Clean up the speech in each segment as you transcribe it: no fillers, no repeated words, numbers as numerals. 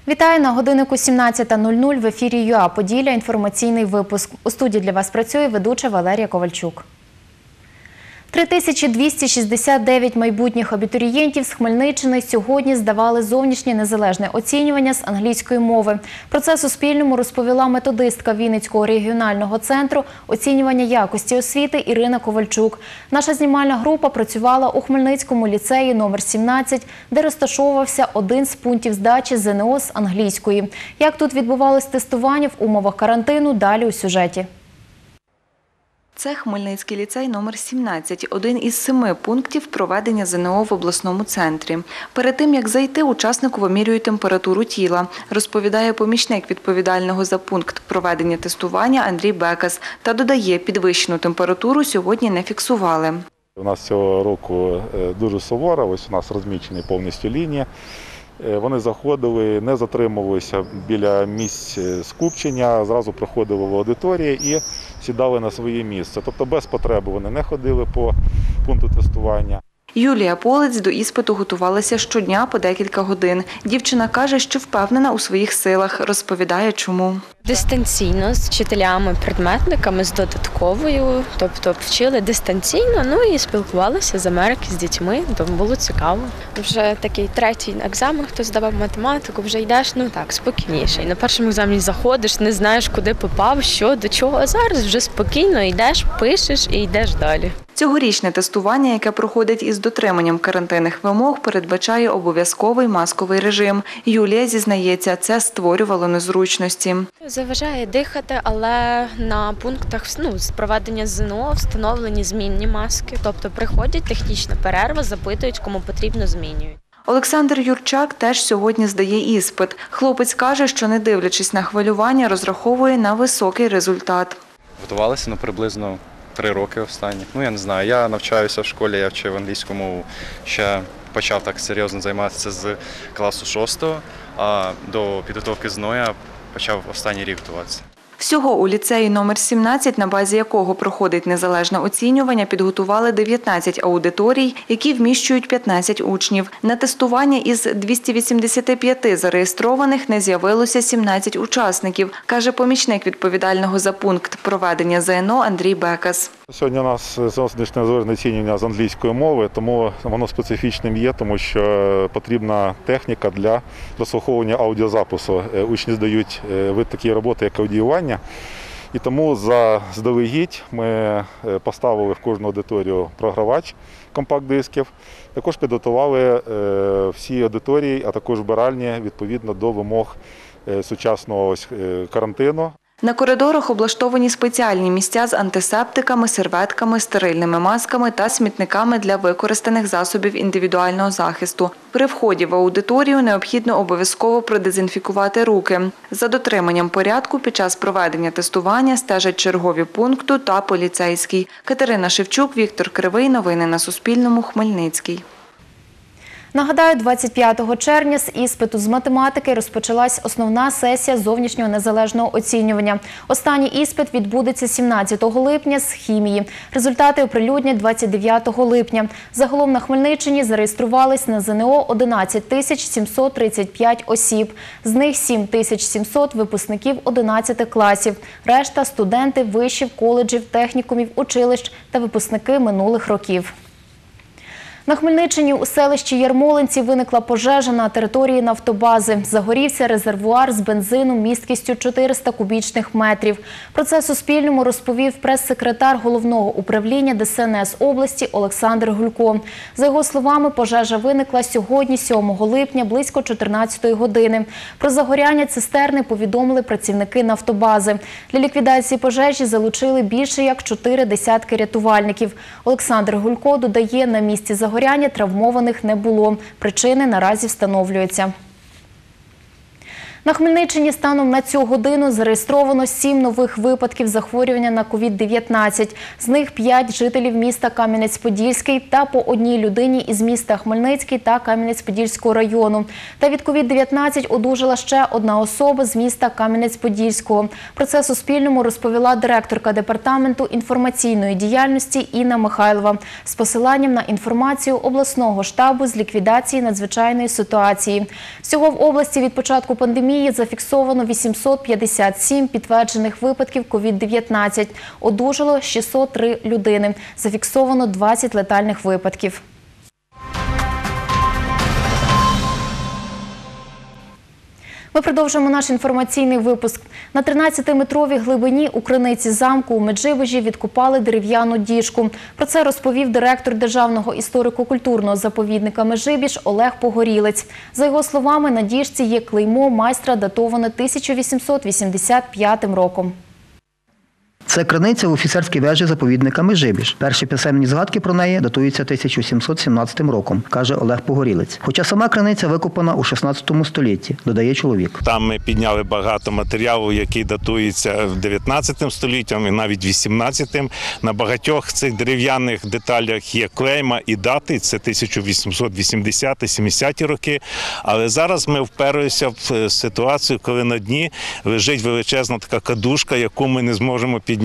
Вітаю на годиннику 17:00 в ефірі ЮА Поділля. Інформаційний випуск. У студії для вас працює ведуча Валерія Ковальчук. 3269 майбутніх абітурієнтів з Хмельниччини сьогодні здавали зовнішнє незалежне оцінювання з англійської мови. Про це Суспільному розповіла методистка Вінницького регіонального центру оцінювання якості освіти Ірина Ковальчук. Наша знімальна група працювала у Хмельницькому ліцеї номер 17, де розташовувався один з пунктів здачі ЗНО з англійської. Як тут відбувалось тестування в умовах карантину, далі у сюжеті. Це Хмельницький ліцей номер 17, один із 7 пунктів проведення ЗНО в обласному центрі. Перед тим, як зайти, учаснику вимірюють температуру тіла, розповідає помічник відповідального за пункт проведення тестування Андрій Бекас та додає, підвищену температуру сьогодні не фіксували. У нас цього року дуже суворо, ось у нас розмічені повністю лінії. Вони заходили, не затримувалися біля місць скупчення, зразу проходили в аудиторії і сідали на своє місце. Тобто без потреби вони не ходили по пункту тестування. Юлія Полець до іспиту готувалася щодня по декілька годин. Дівчина каже, що впевнена у своїх силах. Розповідає, чому. Дистанційно, з вчителями-предметниками, з додатковою. Тобто вчили дистанційно, ну і спілкувалися з Америки, з дітьми, тому було цікаво. Вже такий третій екзамен, хто здавав математику, вже йдеш, спокійніше. І на першому екзамені заходиш, не знаєш, куди попав, що, до чого, а зараз вже спокійно йдеш, пишеш і йдеш далі. Цьогорічне тестування, яке проходить із дотриманням карантинних вимог, передбачає обов'язковий масковий режим. Юлія зізнається, це створювало незручності. Заважає дихати, але на пунктах з проведення ЗНО встановлені змінні маски. Тобто приходять, технічна перерва, запитують, кому потрібно, змінюють. Олександр Юрчак теж сьогодні здає іспит. Хлопець каже, що не дивлячись на хвилювання, розраховує на високий результат. Готувалися приблизно 3 роки останні. Я не знаю, я навчаюся в школі, я вчив англійську мову, ще почав так серйозно займатися з класу 6-го, а до підготовки ЗНО я почав останній рік готуватися. Всього у ліцеї номер 17, на базі якого проходить незалежне оцінювання, підготували 19 аудиторій, які вміщують 15 учнів. На тестування із 285 зареєстрованих не з'явилося 17 учасників, каже помічник відповідального за пункт проведення ЗНО Андрій Бекас. Сьогодні у нас зовнішнє незалежне оцінювання з англійської мови, тому воно специфічним є, тому що потрібна техніка для прослуховування аудіозапису. Учні здають вид такої роботи, як аудіювання. І тому заздалегідь ми поставили в кожну аудиторію програвач компакт-дисків. Також підготували всі аудиторії, а також вбиральні відповідно до вимог сучасного карантину. На коридорах облаштовані спеціальні місця з антисептиками, серветками, стерильними масками та смітниками для використаних засобів індивідуального захисту. При вході в аудиторію необхідно обов'язково продезінфікувати руки. За дотриманням порядку під час проведення тестування стежать чергові пункту та поліцейський. Катерина Шевчук, Віктор Кривий. Новини на Суспільному. Хмельницький. Нагадаю, 25 червня з іспиту з математики розпочалась основна сесія зовнішнього незалежного оцінювання. Останній іспит відбудеться 17 липня з хімії. Результати оприлюднять 29 липня. Загалом на Хмельниччині зареєструвались на ЗНО 11 735 осіб. З них 7 700 випускників 11 класів. Решта – студенти вишів, коледжів, технікумів, училищ та випускники минулих років. На Хмельниччині у селищі Ярмолинці виникла пожежа на території нафтобази. Загорівся резервуар з бензином місткістю 400 кубічних метрів. Про це Суспільному розповів прес-секретар Головного управління ДСНС області Олександр Гулько. За його словами, пожежа виникла сьогодні, 7 липня, близько 14-ї години. Про загоряння цистерни повідомили працівники нафтобази. Для ліквідації пожежі залучили більше як 4 десятки рятувальників. Олександр Гулько додає, на місці загоряння травмованих не було. Причини наразі встановлюються. На Хмельниччині станом на цю годину зареєстровано 7 нових випадків захворювання на COVID-19. З них 5 жителів міста Кам'янець-Подільський та по одній людині із міста Хмельницький та Кам'янець-Подільського району. Та від COVID-19 одужала ще одна особа з міста Кам'янець-Подільського. Про це Суспільному розповіла директорка департаменту інформаційної діяльності Інна Михайлова з посиланням на інформацію обласного штабу з ліквідації надзвичайної ситуації. Всього в області від початку пандемії зафіксовано 857 підтверджених випадків COVID-19. Одужало 603 людини. Зафіксовано 20 летальних випадків. Ми продовжуємо наш інформаційний випуск. На 13-метровій глибині у криниці замку у Меджибужі відкопали дерев'яну діжку. Про це розповів директор Державного історико-культурного заповідника Межибіж Олег Погорілець. За його словами, на діжці є клеймо майстра, датоване 1885 роком. Це криниця в офіцерській вежі заповідника Межибіж. Перші писемні згадки про неї датуються 1717 роком, каже Олег Погорілець. Хоча сама криниця викопана у 16 столітті, додає чоловік. Там ми підняли багато матеріалу, який датується 19 століттям і навіть 18-м. На багатьох цих дерев'яних деталях є клейма і дати, це 1880-70-ті роки. Але зараз ми вперлися в ситуацію, коли на дні лежить величезна така кадушка, яку ми не зможемо підняти.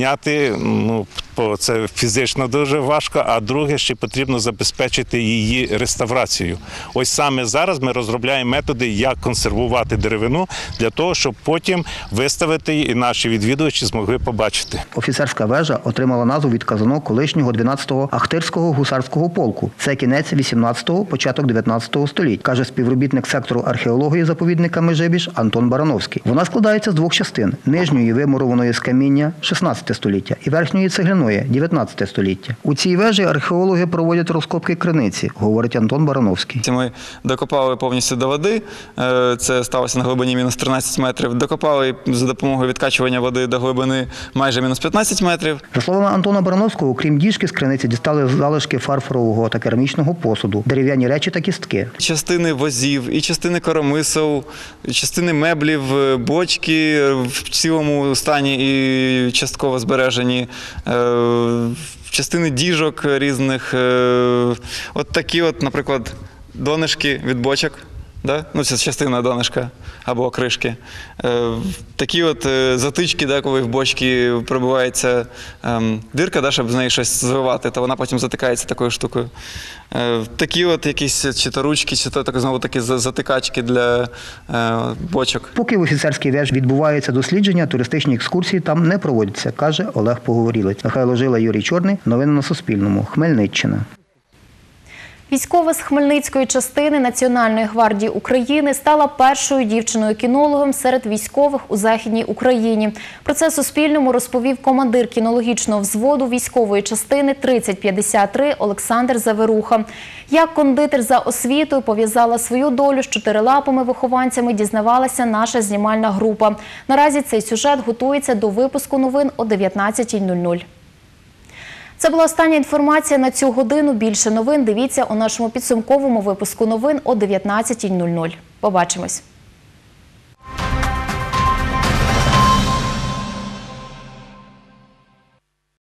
Бо це фізично дуже важко, а друге, ще потрібно забезпечити її реставрацію. Ось саме зараз ми розробляємо методи, як консервувати деревину, для того, щоб потім виставити її і наші відвідувачі змогли побачити. Офіцерська вежа отримала назву від казанок колишнього 12-го Ахтирського гусарського полку. Це кінець 18-го, початок 19-го століть, каже співробітник сектору археології заповідника Межибіж Антон Барановський. Вона складається з 2 частин – нижньої вимурованої з каміння 16 століття і верхньої цегляної 19 століття. У цій вежі археологи проводять розкопки криниці, говорить Антон Барановський. Ми докопали повністю до води, це сталося на глибині мінус 13 метрів. Докопали за допомогою відкачування води до глибини майже мінус 15 метрів. За словами Антона Барановського, окрім діжки, з криниці дістали залишки фарфорового та керамічного посуду, дерев'яні речі та кістки. Частини возів, і частини коромисел, і частини меблів, бочки в цілому стані і частково збережені, частини діжок різних. От такі, наприклад, донишки від бочок. Да? Це частина донишка або кришки. Такі затички, коли в бочці пробивається дирка, щоб з неї щось звивати, то вона потім затикається такою штукою. Такі якісь чи то ручки, чи то знову такі затикачки для бочок. Поки в офіцерській вежі відбуваються дослідження, туристичні екскурсії там не проводяться, каже Олег Погорілець. Михайло Жила, Юрій Чорний. Новини на Суспільному. Хмельниччина. Військова з Хмельницької частини Національної гвардії України стала першою дівчиною-кінологом серед військових у Західній Україні. Про це Суспільному розповів командир кінологічного взводу військової частини 3053 Олександр Заверуха. Як кондитер за освітою пов'язала свою долю з чотирилапими вихованцями, дізнавалася наша знімальна група. Наразі цей сюжет готується до випуску новин о 19:00. Це була остання інформація на цю годину. Більше новин дивіться у нашому підсумковому випуску новин о 19:00. Побачимось.